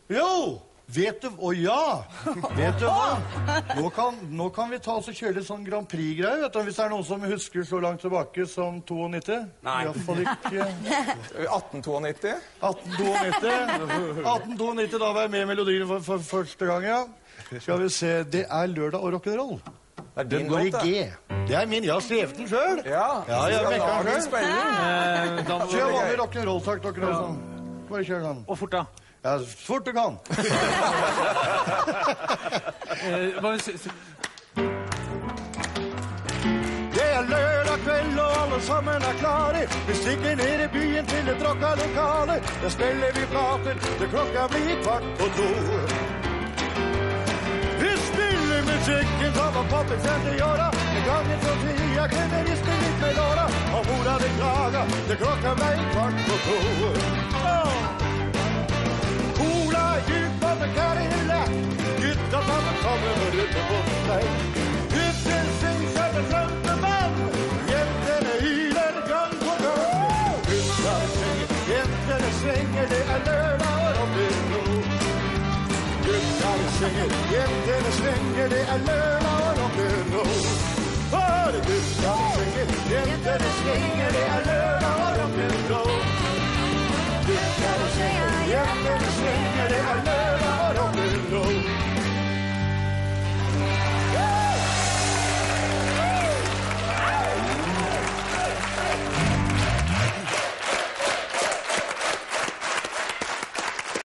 Jo, vet du, ja, vet du hva? Nå kan vi ta oss og kjøre litt sånn Grand Prix-greier, vet du, hvis det er noen som husker så langt tilbake som 92. Nei. I hvert fall ikke. 1892? 1892, da var jeg med i melodien for første gang, ja. Skal vi se, det er lørdag og rock'n'roll. Den går i G. Det er min, jeg har skrevet den selv. Ja, jeg vekker den selv. Kjør vanlig rock'n'roll, takk, dere. Bare kjør den. Og fort da. Ja, fort du kan. Det er lørdag kveld, og alle sammen er klare. Vi stikker ned i byen til et rocka-lokale. Der spiller vi plater, til klokka blir 1:15. Vi spiller musikken som var poppet sendt i åra. En gang i så tid jeg kunne riste litt med låra. Og mora det klaga, til klokka ble 1:15. Cola, djupa med Cadillac. Gutta sammen kommer og rutter på seg. Gutten synger seg med frømpemann. Jentene hyler gang på gang. Gutta synger, jentene svinger. Det er lørdag og rock'n'roll. Gutta synger, jentene svinger. Det er lørdag og rock'n'roll. For gutta synger, jentene svinger. Det er lørdag.